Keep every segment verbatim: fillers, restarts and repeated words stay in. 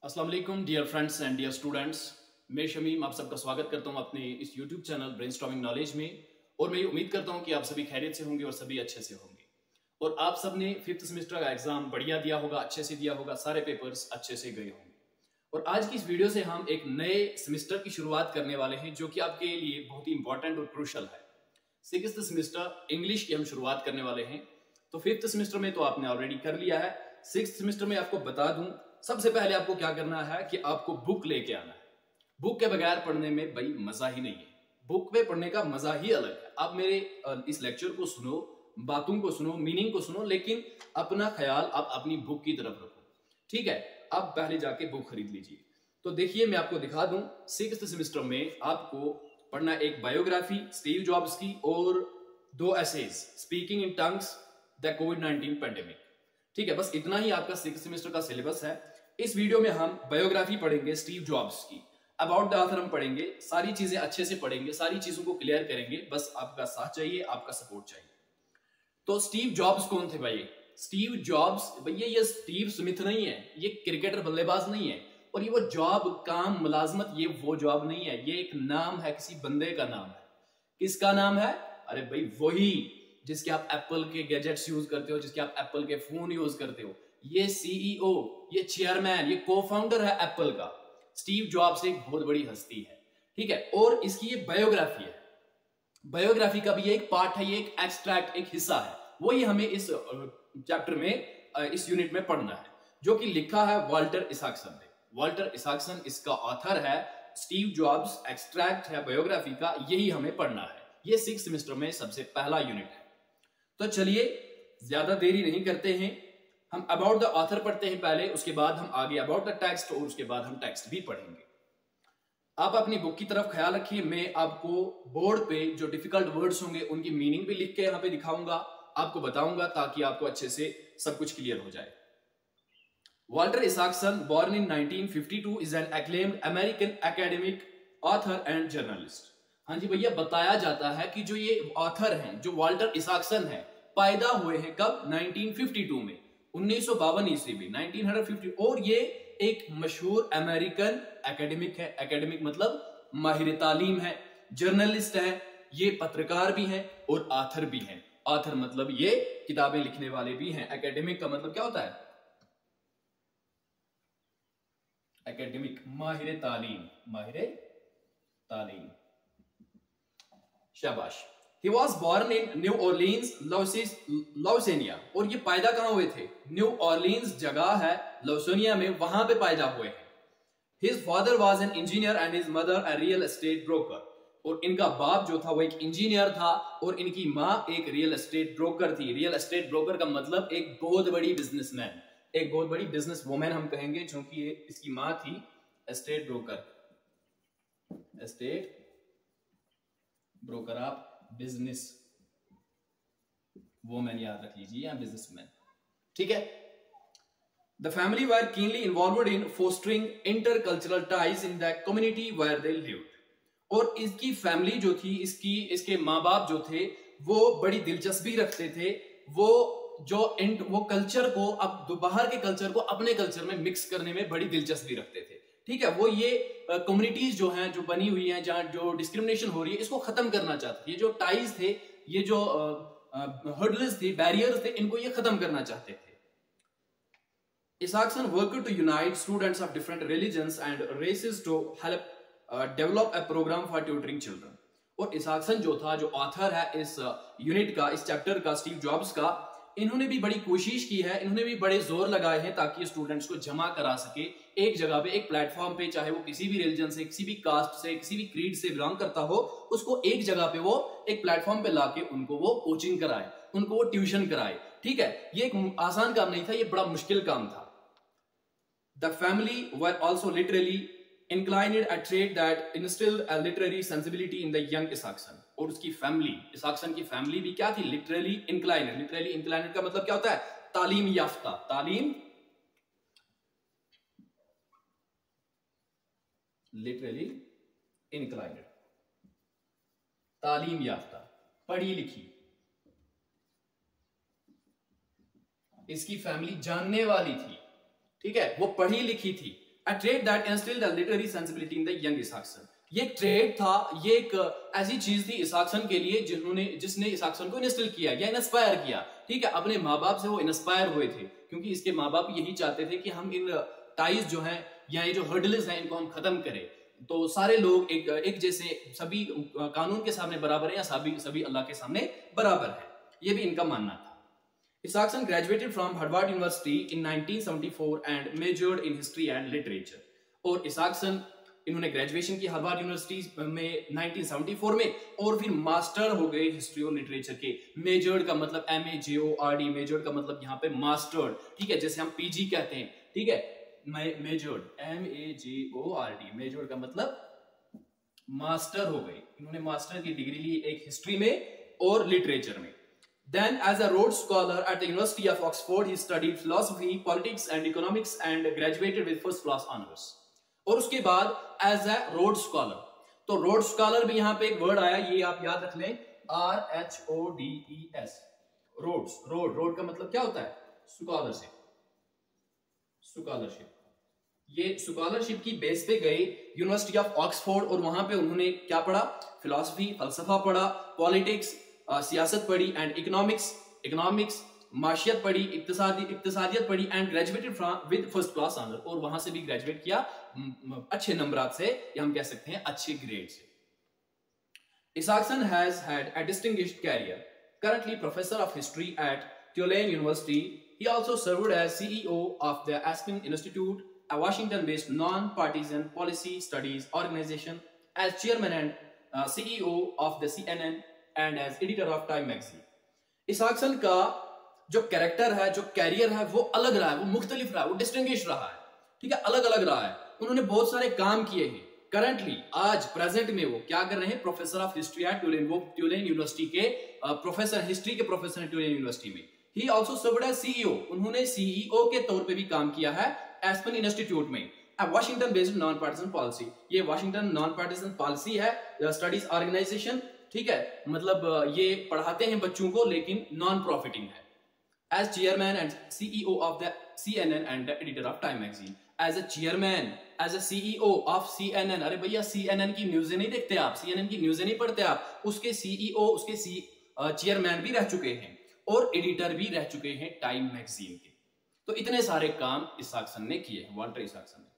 अस्सलाम वालेकुम dear friends and dear students. मैं शमीम आप सबका स्वागत करता हूं अपने इस यूट्यूब चैनल ब्रेनस्टॉर्मिंग नॉलेज में। और मैं उम्मीद करता हूं कि आप सभी खैरियत से होंगे और सभी अच्छे से होंगे और आप सब ने फिफ्थ सेमेस्टर का एग्जाम बढ़िया दिया होगा, अच्छे से दिया होगा, सारे पेपर्स अच्छे से गए होंगे। और आज की इस वीडियो से हम एक नए सेमेस्टर की शुरुआत करने वाले हैं जो कि आपके लिए बहुत ही इंपॉर्टेंट और क्रूशल है। सिक्स्थ सेमेस्टर इंग्लिश की हम शुरुआत करने वाले हैं। तो फिफ्थ सेमेस्टर में तो आपने ऑलरेडी कर लिया है। सिक्स्थ सेमेस्टर में आपको बता दूं, सबसे पहले आपको क्या करना है कि आपको बुक लेके आना है। बुक के बगैर पढ़ने में भाई मजा ही नहीं है। बुक में पढ़ने का मजा ही अलग है। आप मेरे इस लेक्चर को सुनो, बातों को सुनो, मीनिंग को सुनो, लेकिन अपना ख्याल आप अपनी बुक की तरफ रखो। ठीक है, आप पहले जाके बुक खरीद लीजिए। तो देखिए मैं आपको दिखा दूं, सिक्स्थ सेमेस्टर में आपको पढ़ना एक बायोग्राफी स्टीव जॉब्स की और दो essays, speaking in tongues, the covid nineteen pandemic. ठीक है, बस इतना ही आपका सिक्स्थ सेमेस्टर का सिलेबस है। इस वीडियो में हम बायोग्राफी पढ़ेंगे स्टीव जॉब्स की, अबाउट द ऑथर हम पढ़ेंगे, सारी चीजें अच्छे से पढ़ेंगे, सारी चीजों को क्लियर करेंगे। बस आपका साथ चाहिए, आपका सपोर्ट चाहिए। तो स्टीव जॉब्स कौन थे भाई? स्टीव जॉब्स भैया ये स्टीव स्मिथ नहीं है, ये क्रिकेटर बल्लेबाज नहीं है, और ये वो जॉब, काम, मुलाजमत, ये वो जॉब नहीं है। ये एक नाम है, किसी बंदे का नाम है। किसका नाम है? अरे भाई वही जिसके आप एप्पल के गैजेट्स यूज करते हो, जिसके आप एप्पल के फोन यूज करते हो। ये सीईओ, ये चेयरमैन, ये को फाउंडर है एप्पल का। स्टीव जॉब्स एक बहुत बड़ी हस्ती है। ठीक है, और इसकी ये बायोग्राफी है। बायोग्राफी का भी ये एक पार्ट है, ये एक एक्सट्रैक्ट, एक हिस्सा है। वही हमें इस चैप्टर में, इस यूनिट में पढ़ना है, जो कि लिखा है वाल्टर इसाकसन ने। वाल्टर इसाकसन इसका ऑथर है। स्टीव जॉब्स एक्सट्रैक्ट है बायोग्राफी का, यही हमें पढ़ना है। ये सिक्स्थ सेमेस्टर में सबसे पहला यूनिट है। तो चलिए ज्यादा देरी नहीं करते हैं, हम अबाउट द ऑथर पढ़ते हैं पहले, उसके बाद हम आगे अबाउट द टेक्स्ट, और उसके बाद हम टेक्स्ट भी पढ़ेंगे। आप अपनी बुक की तरफ ख्याल रखिए। मैं आपको बोर्ड पे जो डिफिकल्ट वर्ड्स होंगे उनकी मीनिंग भी लिख के यहाँ पे दिखाऊंगा, आपको बताऊंगा, ताकि आपको अच्छे से सब कुछ क्लियर हो जाए। Walter Isaacson, born in nineteen fifty-two, is an acclaimed American academic, author and journalist। हाँ जी भैया, बताया जाता है कि जो ये ऑथर हैं, जो वाल्टर इसाकसन है, पैदा हुए हैं कब? नाइनटीन फिफ्टी टू में, उन्नीस सौ बावन ईस्वी में, नाइनटीन फिफ्टी। और ये एक मशहूर अमेरिकन एकेडमिक है। एकेडमिक मतलब माहिर तालीम है, जर्नलिस्ट है, ये पत्रकार भी हैं और ऑथर भी हैं। ऑथर मतलब ये किताबें लिखने वाले भी हैं। एकेडमिक का मतलब क्या होता है? एकेडमिक माहिर तालीम, माहिर तालीम, शाबाश। He was born in New Orleans, Louisiana। और ये पैदा कहां हुए थे? न्यू ऑर्लिन्स जगह है लुइसियाना में, वहां पे पैदा हुए हैं। His father was an engineer and his mother a real estate broker। और इनका बाप जो था वो एक इंजीनियर था और इनकी माँ एक रियल एस्टेट ब्रोकर थी। रियल एस्टेट ब्रोकर का मतलब एक बहुत बड़ी बिजनेसमैन, एक बहुत बड़ी बिजनेस वुमेन हम कहेंगे, जो कि इसकी माँ थी एस्टेट ब्रोकर। एस्टेट ब्रोकर, आप बिजनेस वुमेन याद रख लीजिए, या बिजनेसमैन। ठीक है। The family were keenly involved in fostering intercultural ties in the community where they lived. और इसकी फैमिली जो थी, इसकी इसके माँ बाप जो थे, वो बड़ी दिलचस्पी रखते थे। वो जो वो कल्चर को, अब बाहर के कल्चर को अपने कल्चर में मिक्स करने में बड़ी दिलचस्पी रखते थे। ठीक है, वो ये कम्युनिटीज जो हैं, जो बनी हुई हैं, जहां जो डिस्क्रिमिनेशन हो रही है, इसको खत्म करना चाहते थे। ये जो टाइज थे, ये जो हर्डल्स थे, बैरियर्स थे, इनको ये खत्म करना चाहते थे। Isaacson worked to unite students of different religions and races to help develop a program for tutoring children. और इसाकसन जो था, जो ऑथर है इस यूनिट का, इस चैप्टर का, स्टीव जॉब्स का, इन्होंने भी बड़ी कोशिश की है, इन्होंने भी बड़े जोर लगाए हैं ताकि स्टूडेंट्स को जमा करा सके एक जगह पे, एक प्लेटफॉर्म पे, चाहे वो किसी भी रिलीजन से, किसी भी कास्ट से, किसी भी क्रीड से बिलोंग करता हो, उसको एक जगह पे वो एक प्लेटफॉर्म पे लाके उनको वो कोचिंग कराए, उनको वो ट्यूशन कराए। ठीक है, ये एक आसान काम नहीं था, ये बड़ा मुश्किल काम था। The family were also literally inclined a trait that instilled a literary sensibility in the young Isaakson। और उसकी फैमिली, इसाकसन की फैमिली भी क्या थी? लिटरली इंक्लाइनेड। लिटरली इंक्लाइनेड का मतलब क्या होता है? तालीम याफ्ता, तालीम, लिटरली इंक्लाइनेड, तालीम याफ्ता, पढ़ी लिखी। इसकी फैमिली जानने वाली थी। ठीक है, वो पढ़ी लिखी थी। a trait that instilled a literary sensibility in the young Isaacson. ये एक ट्रेड था, ये एक ऐसी चीज थी इसाक्सन के लिए जिन्होंने जिसने इसाक्सन को इंस्टिल किया या इंस्पायर किया, ठीक है। अपने माँ बाप से वो इंस्पायर हुए थे, क्योंकि इसके माँ बाप यही चाहते थे कि हम इन टाइज जो हैं या ये जो हर्डल्स हैं इनको हम खत्म करें, तो सारे लोग एक एक जैसे, सभी कानून के सामने बराबर है या सभी सभी अल्लाह के सामने बराबर है, ये भी इनका मानना था। Isaacson graduated from Harvard University in nineteen seventy-four and majored in history and literature. और Isaacson इन्होंने ग्रेजुएशन की हार्वर्ड यूनिवर्सिटी में नाइनटीन सेवेंटी फोर में, और फिर मास्टर हो गए हिस्ट्री और लिटरेचर के। मेजर्ड का मतलब M A J O R D, majored का मतलब यहाँ पे मास्टर्ड, ठीक है, जैसे हम पीजी कहते हैं, ठीक है। Majored M A J O R D, majored का मतलब मास्टर हो गए, इन्होंने मास्टर की डिग्री ली एक हिस्ट्री में और लिटरेचर में। Then, as a Rhodes Scholar at the University of Oxford, he studied philosophy, politics, and economics, and graduated with first-class honors. और उसके बाद as a Rhodes Scholar, तो Rhodes Scholar भी यहाँ पे एक वर्ड आया, ये आप याद रख लें, R H O D E S, Rhodes, Rhodes, Rhodes का मतलब क्या होता है? Scholarship, scholarship. ये स्कॉलरशिप की बेस पे गए यूनिवर्सिटी ऑफ ऑक्सफोर्ड, और वहां पे उन्होंने क्या पढ़ा? फिलॉसफी, फलसफा पढ़ा, पॉलिटिक्स, सियासत पढ़ी, एंड इकोनॉमिक्स, इकोनॉमिक्स माशियत पढ़ी, इक्तिसादी इक्तिसादियत पढ़ी, and graduated from with first class honour, और वहां से भी ग्रेजुएट किया अच्छे नंबरात से, या हम कह सकते हैं अच्छे ग्रेड से। Isaacson has had a distinguished career. Currently professor of history at Tulane University, he also served as C E O of the Aspen Institute, a Washington-based non-partisan policy studies organization, as chairman and uh, C E O of the C N N, and as editor of Time magazine. Isaacson का जो character है, जो career है, वो अलग रहा है, वो मुख्तलिफ रहा है, वो डिस्टिंग्विश रहा है, ठीक है, अलग अलग रहा है। उन्होंने बहुत सारे काम किए हैं। करंटली आज प्रेजेंट में वो क्या कर रहे हैं? Professor of history at Tulane, वो ट्यूलेन यूनिवर्सिटी के प्रोफेसर, हिस्ट्री के प्रोफेसर हैं ट्यूलेन यूनिवर्सिटी में। He also served as CEO, उन्होंने सीईओ के तौर पे भी काम किया है एस्पेन इंस्टीट्यूट में। Washington based non partisan policy, ये वाशिंगटन नॉन पार्टिसन पॉलिसी है, स्टडीज ऑर्गेनाइजेशन, ठीक है, मतलब ये पढ़ाते हैं बच्चों को, लेकिन नॉन प्रॉफिटिंग है। As chairman and CEO of the CNN and the editor of Time magazine, as a chairman, as a CEO of CNN. अरे भैया, सीएनएन की न्यूज़ें नहीं देखते आप, सीएनएन की न्यूज़ें नहीं पढ़ते आप, उसके सीईओ, उसके सी चेयरमैन भी रह चुके हैं, और एडिटर भी रह चुके हैं टाइम मैगजीन के। तो इतने सारे काम इसाक्सन ने किए हैं, वाल्टर इसाक्सन ने।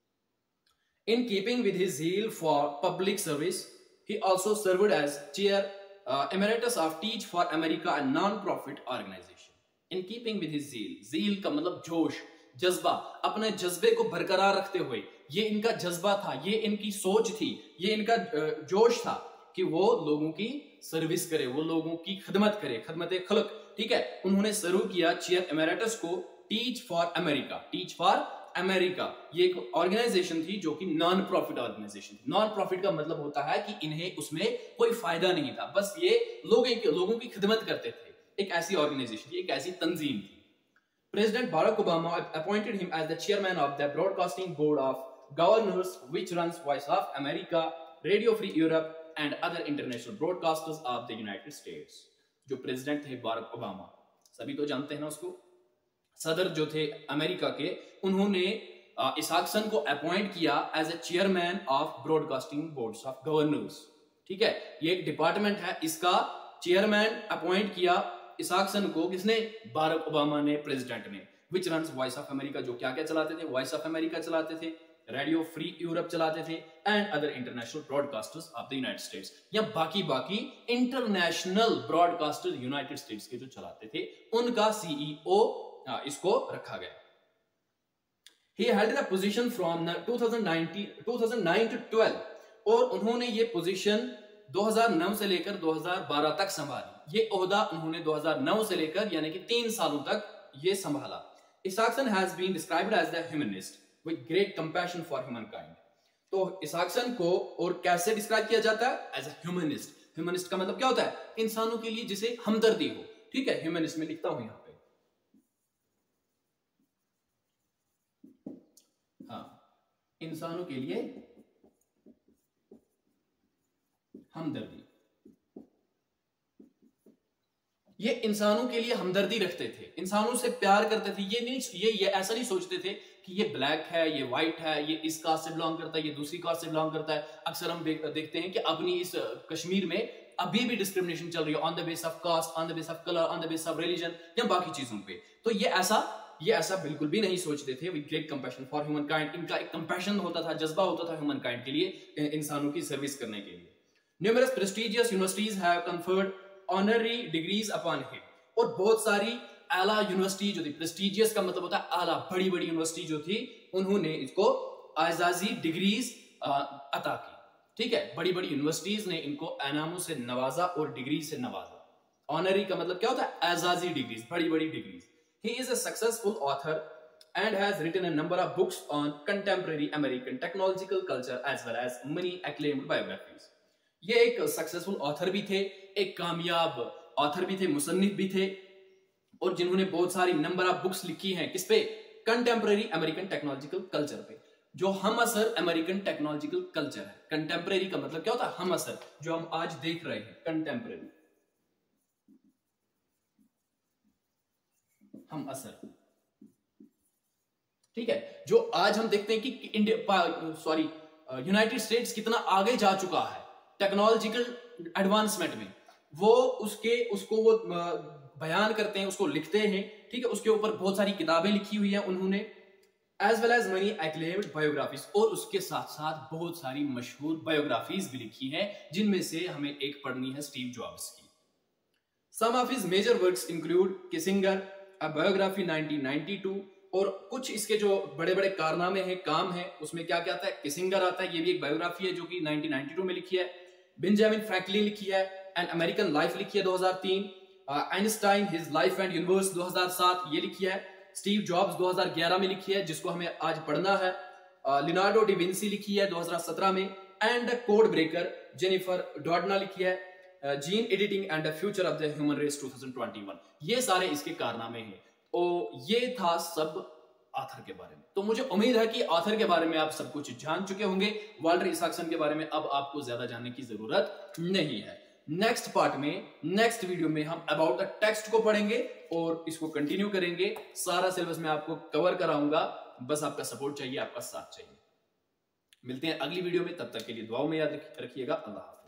In keeping with his zeal for public service, he also served as chair uh, emeritus of Teach for America, a non-profit organization. In keeping with his zeal, zeal का मतलब जोश, जज्बा, अपने जज्बे को बरकरार रखते हुए, ये इनका जज्बा था, ये इनकी सोच थी, ये इनका जोश था कि वो लोगों की सर्विस करे, वो लोगों की खिदमत करे, खिदमत खल्क, ठीक है। उन्होंने शुरू किया चेयर एमेरिटस को teach for America, teach for America, ये एक ऑर्गेनाइजेशन थी जो कि नॉन प्रॉफिट ऑर्गेनाइजेशन थी। नॉन प्रॉफिट का मतलब होता है कि इन्हें उसमें कोई फायदा नहीं था, बस ये लोगों लोगों की खिदमत करते थे। एक ऐसी ऑर्गेनाइजेशन थी, एक ऐसी तंजीम थी। President Barack Obama appointed him as the chairman of the Broadcasting Board of Governors, which runs Voice of America, Radio Free Europe, and other international broadcasters of the United States. जो president थे Barack Obama, सभी तो जानते हैं ना उसको, सदर जो थे अमेरिका के, उन्होंने इसाक्सन को अपॉइंट किया as a chairman of broadcasting boards of governors, ठीक है। ये एक डिपार्टमेंट है, इसका चेयरमैन अपॉइंट किया इसाक्सन को, किसने? बारक ओबामा ने, प्रेसिडेंट ने। Which runs voice of America, जो क्या क्या चलाते थे? वॉइस ऑफ अमेरिका चलाते थे, रेडियो फ्री यूरोप चलाते थे, and other international broadcasters of the United States, या बाकी बाकी इंटरनेशनल ब्रॉडकास्टर यूनाइटेड स्टेट्स के जो चलाते थे, उनका सीईओ इसको रखा गया। He held the position from two thousand nine to twelve, और उन्होंने ये पोजीशन दो हज़ार नौ से लेकर दो हज़ार बारह तक संभाली। ये ओहदा उन्होंने दो हज़ार नौ से लेकर यानी कि तीन सालों तक ये संभाला। Isaacson has been described as the humanist with great compassion for humankind. तो इसाक्सन को और कैसे डिस्क्राइब किया जाता है? As a humanist. ह्यूमनिस्ट का मतलब क्या होता है? इंसानों के लिए जिसे हमदर्दी हो, ठीक है। ह्यूमनिस्ट में लिखता हूं यहां पे, हाँ, इंसानों के लिए हमदर्दी। ये इंसानों के लिए हमदर्दी रखते थे, इंसानों से प्यार करते थे। ये नहीं, ये, ये ऐसा नहीं सोचते थे कि कि ये ब्लैक है, ये व्हाइट है, ये इस कास्ट से बिलोंग करता है, ये दूसरी कास्ट से बिलोंग करता है। अक्सर हम देखते हैं कि अपनी इस कश्मीर में अभी भी डिस्क्रिमिनेशन चल रही है on the base of caste, on the base of colour, on the base of religion या बाकी चीजों पे। तो ये ऐसा ये ऐसा बिल्कुल भी नहीं सोचते थे। With great compassion for human kind, इनका एक कंपैशन होता था, जज्बा होता था ह्यूमन काइंड के लिए, इंसानों की सर्विस करने के लिए। Numerous prestigious universities have conferred honorary degrees upon him, और बहुत सारी आला यूनिवर्सिटी जो थी, प्रेस्टिजियस का मतलब होता है आला, बड़ी बड़ी यूनिवर्सिटी जो थी, उन्होंने इसको आजाजी डिग्रीज अता की। ठीक है, बड़ी बड़ी यूनिवर्सिटीज ने इनको एनामों से नवाजा और डिग्री से नवाजा। ऑनरी का मतलब क्या होता है? एजाजी डिग्रीज, बड़ी बड़ी degrees. He is a successful author and has written a number of books on contemporary American technological culture as well as many acclaimed biographies. ये एक सक्सेसफुल ऑथर भी थे, एक कामयाब ऑथर भी थे, मुसन्निफ भी थे, और जिन्होंने बहुत सारी नंबर ऑफ बुक्स लिखी हैं। किस पे? कंटेम्पररी अमेरिकन टेक्नोलॉजिकल कल्चर पे, जो हम असर अमेरिकन टेक्नोलॉजिकल कल्चर है। कंटेम्पररी का मतलब क्या होता है? हम असर, जो हम आज देख रहे हैं, कंटेम्पररी हम असर। ठीक है, जो आज हम देखते हैं कि इंडिया सॉरी यूनाइटेड स्टेट्स कितना आगे जा चुका है टेक्नोलॉजिकल एडवांसमेंट में, वो उसके उसको वो बयान करते हैं, उसको लिखते हैं। ठीक है, उसके ऊपर बहुत सारी किताबें लिखी हुई हैं उन्होंने, as well as many acclaimed biographies, और उसके साथ साथ बहुत सारी मशहूर बायोग्राफीज भी लिखी हैं, जिनमें से हमें एक पढ़नी है स्टीव जॉब्स की। Some of his major works include Kissinger, a biography nineteen ninety two, और कुछ इसके जो बड़े बड़े कारनामे हैं, काम है, उसमें क्या क्या आता है? किसिंगर आता है, ये भी एक बायोग्राफी है जो कि नाइनटीन नाइंटी टू में लिखी है। बेंजामिन फ्रैंकलिन लिखी है, एन अमेरिकन लाइफ लिखी है दो हज़ार तीन। Einstein his life and universe दो हज़ार सात, ये लिखी है। स्टीव जॉब्स दो हज़ार ग्यारह में लिखी है, जिसको हमें आज पढ़ना है। लियोनार्डो डी विंसी लिखी है दो हज़ार सत्रह में, and code breaker Jennifer Doudna लिखी है, gene editing and the future of the human race दो हज़ार इक्कीस। ये सारे इसके कारनामे हैं। और ये था सब ऑथर के बारे में। तो मुझे उम्मीद है कि ऑथर के बारे में आप सब कुछ जान चुके होंगे। वाल्टर isaacson के बारे में अब आपको ज्यादा जानने की जरूरत नहीं है। नेक्स्ट पार्ट में, नेक्स्ट वीडियो में हम अबाउट द टेक्स्ट को पढ़ेंगे और इसको कंटिन्यू करेंगे। सारा सिलेबस में आपको कवर कराऊंगा, बस आपका सपोर्ट चाहिए, आपका साथ चाहिए। मिलते हैं अगली वीडियो में, तब तक के लिए दुआओं में याद रखिएगा। अल्लाह हाफ़िज़।